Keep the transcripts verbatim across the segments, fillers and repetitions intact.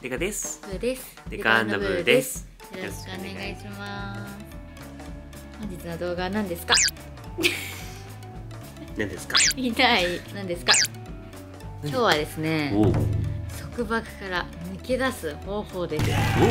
デカです。 ブーです。 デカ&ブーです。 よろしくお願いします。本日の動画は何ですか？ 何ですか？ 言いたい。何ですか？今日はですね、束縛から抜け出す方法です。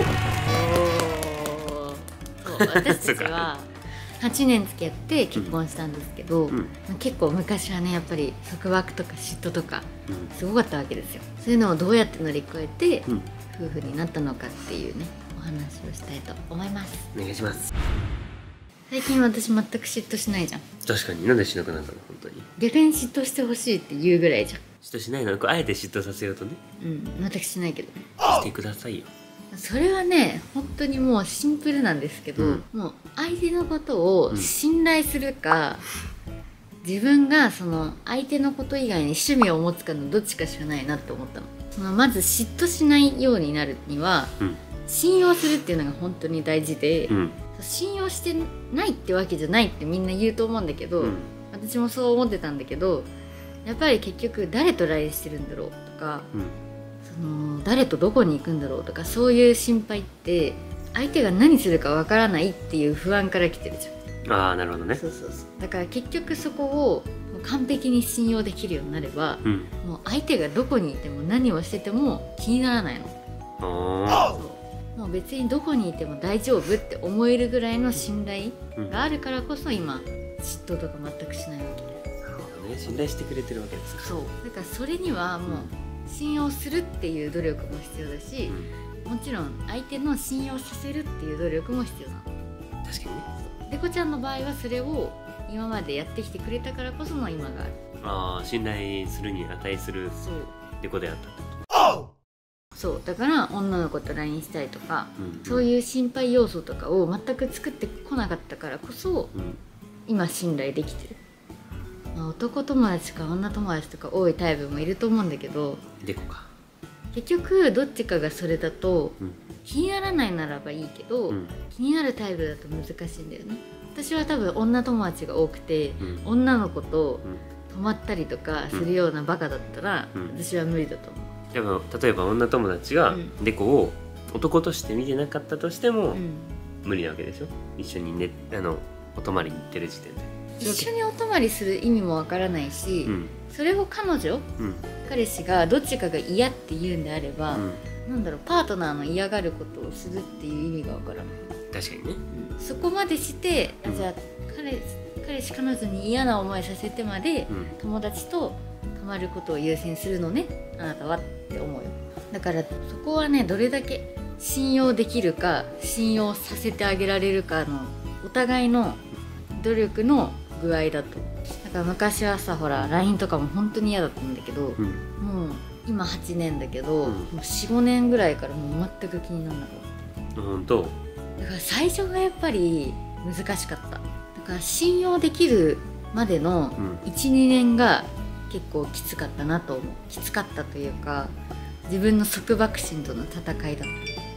おお。そう、私たちははちねん付き合って結婚したんですけど、うん、結構昔はねやっぱり束縛とか嫉妬とかすごかったわけですよ。そういうのをどうやって乗り越えて、うん、夫婦になったのかっていうねお話をしたいと思います。 お願いします。 最近私全く嫉妬しないじゃん。 確かに。なんでしなくなったの？本当に逆に嫉妬してほしいって言うぐらいじゃん。 嫉妬しないの？あえて嫉妬させようとね。 うん、全くしないけどしてくださいよ。 それはね本当にもうシンプルなんですけど、うん、もう相手のことを信頼するか、うん、自分がその相手のこと以外に趣味を持つかのどっちかしかないなって思ったの。そのまず嫉妬しないようになるには、うん、信用するっていうのが本当に大事で、うん、信用してないってわけじゃないってみんな言うと思うんだけど、うん、私もそう思ってたんだけど、やっぱり結局誰と ライン してるんだろうとか、うん、その誰とどこに行くんだろうとか、そういう心配って相手が何するかわからないっていう不安から来てるじゃん。ああ、なるほどね。 そうそうそう。だから結局そこをもう完璧に信用できるようになれば、うん、もう相手がどこにいても何をしてても気にならないの。あそうもう別にどこにいても大丈夫って思えるぐらいの信頼があるからこそ今嫉妬とか全くしないわけです。 なるほどね。信頼してくれてるわけですか。 そうだからそれにはもう信用するっていう努力も必要だし、うん、もちろん相手の信用させるっていう努力も必要なの。 確かにね。 デコちゃんの場合はそれを今までやってきてくれたからこその今がある。 ああ、信頼するに値するデコであったってこと。 そうだから女の子と ライン したりとか、うんうん、そういう心配要素とかを全く作ってこなかったからこそ、うん、今信頼できてる。まあ、男友達か女友達とか多いタイプもいると思うんだけど、 デコか結局どっちかがそれだと、うん、気にならないならばいいけど、うん、気になるタイプだと難しいんだよね。私は多分女友達が多くて、うん、女の子と泊まったりとかするようなバカだったら、うん、私は無理だと思う。 でも例えば女友達がデコを男として見てなかったとしても、うん、無理なわけでしょ。一緒に、ね、あのお泊まりに行ってる時点で一緒にお泊まりする意味もわからないし、うん、それを彼女、うん、彼氏がどっちかが嫌って言うんであれば、うん、なんだろうパートナーの嫌がることをするっていう意味がわからない。 確かにね、 うん、そこまでして、うん、あじゃあ 彼, 彼氏彼女に嫌な思いさせてまで、うん、友達と泊まることを優先するのねあなたはって思うよ。だからそこはねどれだけ信用できるか信用させてあげられるかのお互いの努力の具合だと。だから昔はさほら ライン とかも本当に嫌だったんだけど、うん、もう今はちねんだけど、うん、もう よん,ご 年ぐらいからもう全く気にならなかった。 本当？ だから最初がやっぱり難しかった。だから信用できるまでの いち,に 年が結構きつかったなと思う。きつかったというか自分の束縛心との戦いだった。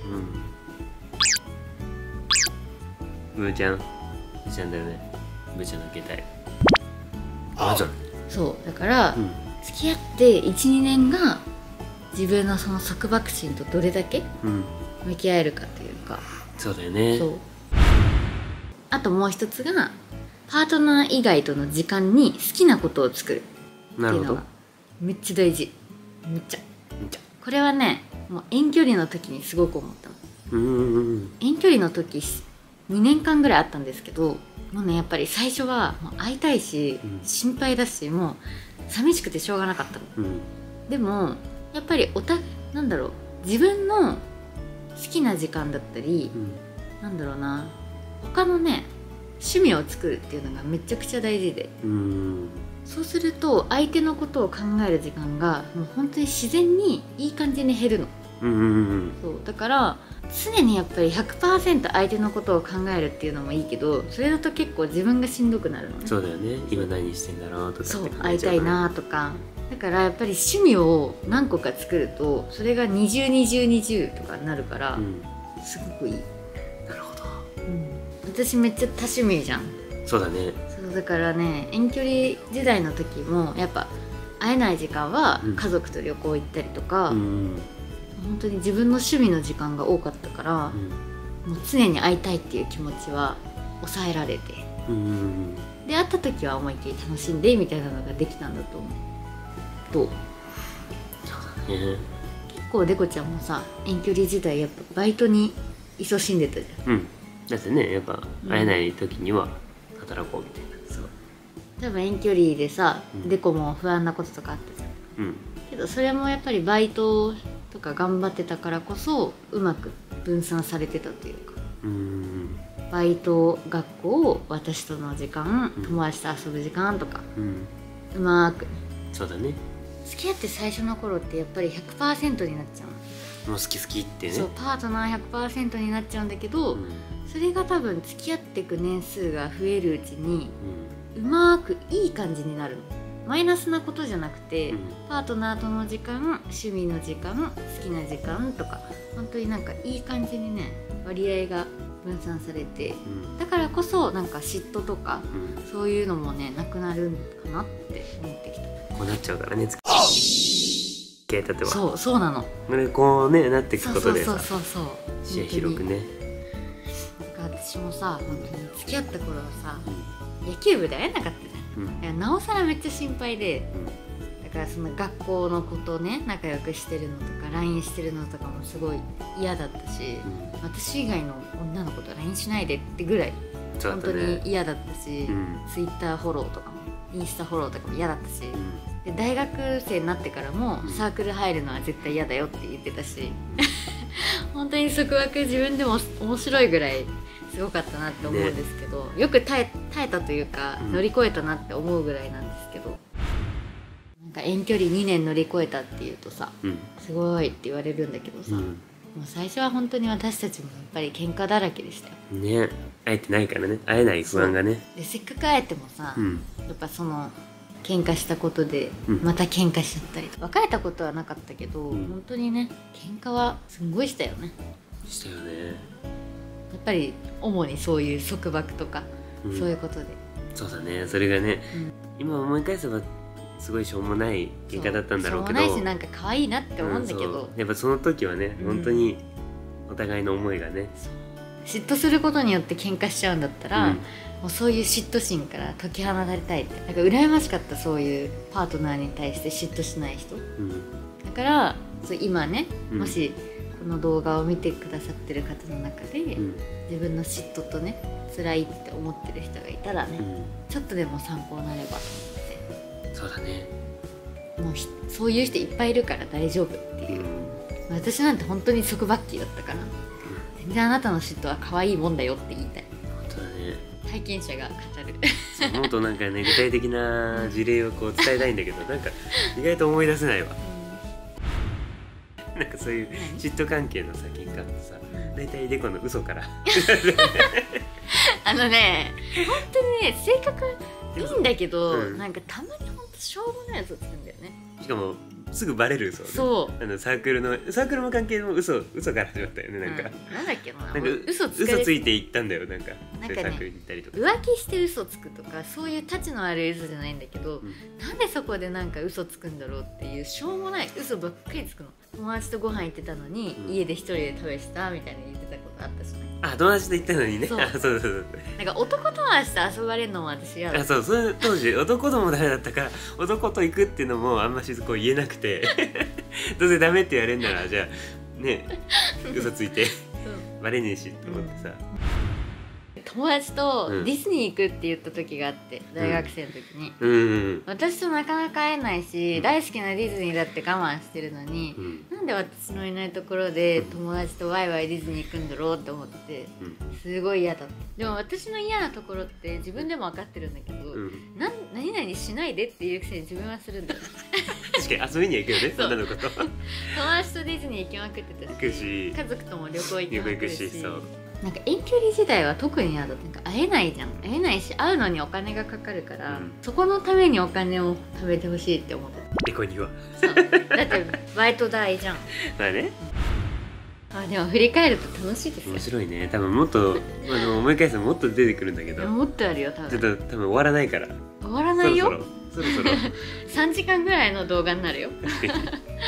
うん。ブーちゃん、ブーちゃんだよね。ブーちゃんの携帯。あ、じゃん。 そうだから、うん、付き合っていち、にねんが自分のその束縛心とどれだけ向き合えるかというか、 うん、そうだよね。そう。 あともう一つがパートナー以外との時間に好きなことを作るっていうのがめっちゃ大事。めっちゃめっちゃこれはねもう遠距離の時にすごく思ったの。うんうんうん、遠距離の時にねんかんぐらいあったんですけど、もうねやっぱり最初はもう会いたいし、うん、心配だしもう寂しくてしょうがなかったの、うん、でもやっぱりおたなんだろう自分の好きな時間だったり、うん、なんだろうな他のね趣味を作るっていうのがめちゃくちゃ大事で、うん、そうすると相手のことを考える時間がもう本当に自然にいい感じに減るの、うんうんうん、そうだから常にやっぱり ひゃくパーセント 相手のことを考えるっていうのもいいけど、それだと結構自分がしんどくなるのね。 そうだよね。今何してんだろうとかそう会いたいなとか。だからやっぱり趣味を何個か作るとそれがにじゅう、にじゅう、にじゅうとかになるから、うん、すごくいい。 なるほど、 うん、私めっちゃ多趣味じゃん。 そうだね。 そうだからね遠距離時代の時もやっぱ会えない時間は家族と旅行行ったりとか、うん、 本当に自分の趣味の時間が多かったから、うん、もう常に会いたいっていう気持ちは抑えられて、うん、で会った時は思いっきり楽しんでみたいなのができたんだと思う。どう？ そうだね。 結構デコちゃんもさ遠距離時代やっぱバイトに勤しんでたじゃん。うん。 だってねやっぱ会えない時には働こうみたいな、うん、そう多分遠距離でさ、うん、デコも不安なこととかあったじゃん、うん、けどそれもやっぱりバイトとか頑張ってたからこそうまく分散されてたというか、うん、バイト学校私との時間、うん、友達と遊ぶ時間とか、うん、うまくそうだね。 付き合って最初の頃ってやっぱり ひゃくパーセント になっちゃうの。 もう好き好きってね。 そうパートナー ひゃくパーセント になっちゃうんだけど、うん、それが多分付き合っていく年数が増えるうちに、うん、うまくいい感じになるの。マイナスなことじゃなくて、うん、パートナーとの時間、趣味の時間、好きな時間とか本当になんかいい感じにね割合が分散されて、うん、だからこそなんか嫉妬とか、うん、そういうのもねなくなるんかなって思ってきた。 こうなっちゃうからね。例えばそうそうなの。 こうねなっていくことでさ、そうそうそうそう視野広くね。 なんか私もさ本当に付き合った頃はさ、うん、野球部で会えなかったじゃん、うん、いやなおさらめっちゃ心配で、うん、だからその学校のことね仲良くしてるのとか ライン してるのとかもすごい嫌だったし、うん、私以外の女の子と ライン しないでってぐらい、ね、本当に嫌だったし、うん、Twitter フォローとかもインスタフォローとかも嫌だったし、うん、で大学生になってからもサークル入るのは絶対嫌だよって言ってたし本当に束縛自分でも面白いぐらいすごかったなって思うんですけど、ね、よく耐え、耐えたというか、うん、乗り越えたなって思うぐらいなんですけど、なんか遠距離にねん乗り越えたっていうとさ、うん、すごいって言われるんだけどさ、うん、もう最初は本当に私たちもやっぱり喧嘩だらけでしたよね。会えてないからね、会えない不安がね。 でせっかく会えてもさ、うん、やっぱその喧嘩したことでまた喧嘩しちゃったりとか、別れたことはなかったけど、うん、本当にね喧嘩はすごいしたよね。 したよね。 やっぱり主にそういう束縛とか、うん、そういうことで。 そうだね。それがね、うん、今思い返せばすごいしょうもない喧嘩だったんだろうけど、 しょうもないしなんか可愛いなって思うんだけど、 うん、やっぱその時はね、うん、本当にお互いの思いがね、 嫉妬することによって喧嘩しちゃうんだったら、うん、もうそういう嫉妬心から解き放たれたいって、なんか羨ましかった。そういうパートナーに対して嫉妬しない人、うん、だからそう今ね、うん、もしこの動画を見てくださってる方の中で、うん、自分の嫉妬とね辛いって思ってる人がいたらね、うん、ちょっとでも参考になればと思って。 そうだね。 もうそういう人いっぱいいるから大丈夫っていう、うん、私なんて本当に束縛期だったから、全然あなたの嫉妬は可愛いもんだよって言いたい。 本当だね。 体験者が語る。 そう思うとなんかね具体的な事例をこう伝えたいんだけどなんか意外と思い出せないわ。なんかそういう嫉妬関係のさ喧嘩ってさ、大体デコの嘘からあのね本当にね性格いいんだけど、うん、なんかたまに本当しょうもない嘘つくんだよね。 しかもすぐバレる嘘、ね、 そうあのサークルのサークルの関係も嘘嘘から始まったよね。なんか、 うん、なんだっけな、 なんか嘘つ嘘ついていったんだよ。なんかなんか、ね、サークルに行ったりとか浮気して嘘つくとかそういうたちの悪い嘘じゃないんだけど、うん、なんでそこでなんか嘘つくんだろうっていうしょうもない嘘ばっかりつくの。友達とご飯行ってたのに、うん、家で一人で食べしたみたいな言ってたことあったしね。 あ、友達と行ったのにね。そうあそうそうそうなんか男友達と遊ばれるのも私嫌だ。 あそうそれ当時男ともダメだったから男と行くっていうのもあんましこう言えなくてどうせダメって言われるならじゃあね嘘ついてバレねえしって思ってさ、 うん、友達とディズニー行くって言った時があって、うん、大学生の時に、 うんうんうん、 私となかなか会えないし、うん、大好きなディズニーだって我慢してるのに、うん、なんで私のいないところで友達とワイワイディズニー行くんだろうって思って、うん、すごい嫌だった。でも私の嫌なところって自分でも分かってるんだけど、うん、な何々しないでっていうくせに自分はするんだよ確かに遊びには行くよね。そんなのこと友達とディズニー行きまくってたし、 し家族とも旅行行きまくるし、 しそうなんか遠距離時代は特に嫌だって。なんか会えないじゃん。会えないし会うのにお金がかかるから、うん、そこのためにお金を貯めてほしいって思ってた。 デコにはそうだってバイト代じゃんまあね。 あでも振り返ると楽しいですよ。 面白いね。多分もっとあの思い返すともっと出てくるんだけどもっとあるよ多分。 ちょっと多分終わらないから終わらないよ。 そろそろそろそろさんじかんぐらいの動画になるよ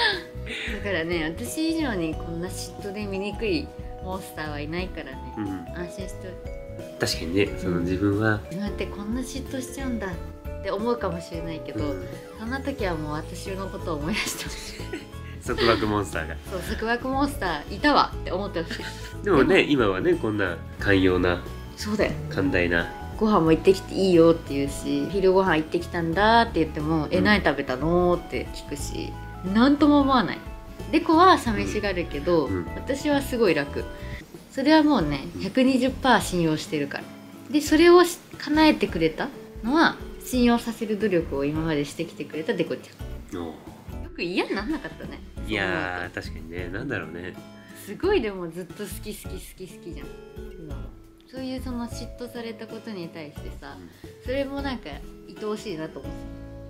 からね、私以上にこんな嫉妬で醜いモンスターはいないからね、 うん、 安心して確かにね、その自分は自分ってこんな嫉妬しちゃうんだって思うかもしれないけど、うん、そんな時はもう私のことを思い出してほしい。 束縛モンスターがそう、束縛モンスターいたわって思ってほしい。 でもね、今はね、こんな寛容な、 そうだよ、 寛大な、 ご飯も行ってきていいよって言うし、昼ご飯行ってきたんだって言っても、うん、え、何食べたのって聞くし、何とも思わない。でこは寂しがるけど、うん、私はすごい楽。それはもうね ひゃくにじゅっパーセント 信用してるから。でそれを叶えてくれたのは、信用させる努力を今までしてきてくれたデコちゃん。よく嫌になんなかったね。 いやー確かにね、なんだろうね、 すごいでもずっと好き好き好き好きじゃん。そういうその嫉妬されたことに対してさ、うん、それもなんか愛おしいなと思って。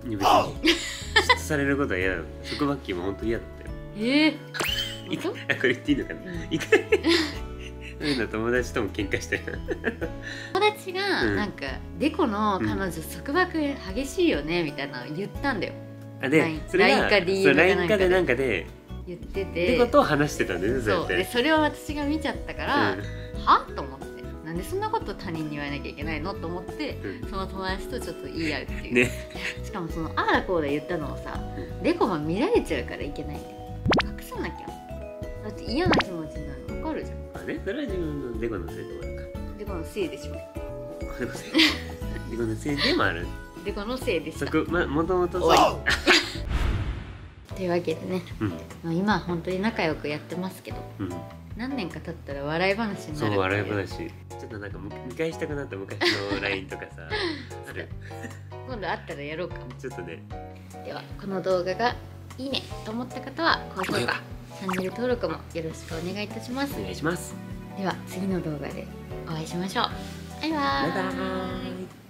別に嫉妬されることは嫌だ。束縛期も本当嫌だったよ。ええー、これ言っていいのかな、一回そういうの友達とも喧嘩したよ。 友達がなんか、うん、デコの彼女束縛激しいよねみたいなの言ったんだよ。 あで、それが ライン か ディーエム かなんかで ライン かでなんかで言ってて、 ってことを話してたんだよね。 そうで、それを私が見ちゃったから、うん、はと思って、なんでそんなこと他人に言わなきゃいけないのと思って、うん、その友達とちょっと言い合うっていう、ね、しかもそのああだこうだ言ったのをさ、うん、デコも見られちゃうからいけないんだよ。隠さなきゃ。だって嫌な気持ちになるの分かるじゃん。 あね、それは自分のデコのせいとかデコのせいでしょ。 デコのせいデコのせいでもある。 デコのせいでした。 そこ、ま、もともとそうというわけでね、うん、今は本当に仲良くやってますけど、うん、何年か経ったら笑い話になる。 そう、笑い話。ちょっとなんか見返したくなった昔の ライン とかさある。 今度会ったらやろうか。 ちょっとね。 ではこの動画がいいねと思った方は高評価、チャンネル登録もよろしくお願いいたします。 お願いします。 では次の動画でお会いしましょう。バイバーイ。バイバーイ。